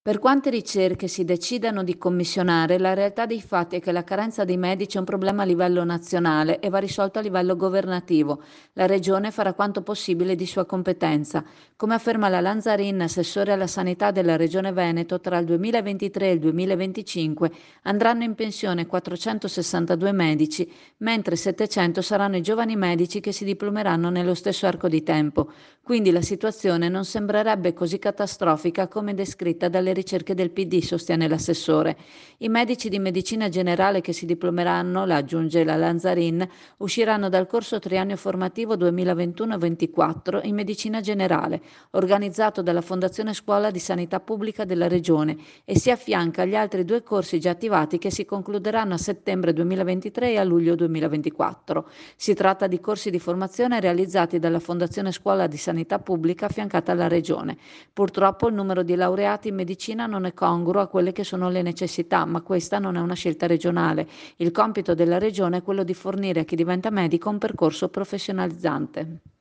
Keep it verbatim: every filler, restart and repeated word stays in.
Per quante ricerche si decidano di commissionare, la realtà dei fatti è che la carenza di medici è un problema a livello nazionale e va risolto a livello governativo. La Regione farà quanto possibile di sua competenza. Come afferma la Lanzarin, assessore alla sanità della Regione Veneto, tra il duemilaventitré e il duemilaventicinque andranno in pensione quattrocentosessantadue medici, mentre settecento saranno i giovani medici che si diplomeranno nello stesso arco di tempo. Quindi la situazione non sembrerebbe così catastrofica come descritta dalle ricerche del P D, sostiene l'assessore. I medici di medicina generale che si diplomeranno, la aggiunge la Lanzarin, usciranno dal corso triennio formativo duemilaventuno ventiquattro in medicina generale, organizzato dalla Fondazione Scuola di Sanità Pubblica della Regione, e si affianca agli altri due corsi già attivati che si concluderanno a settembre duemilaventitré e a luglio duemilaventiquattro. Si tratta di corsi di formazione realizzati dalla Fondazione Scuola di Sanità Pubblica affiancata alla Regione. Purtroppo il numero di laureati in medicina non è congruo a quelle che sono le necessità, ma questa non è una scelta regionale. Il compito della Regione è quello di fornire a chi diventa medico un percorso professionalizzante.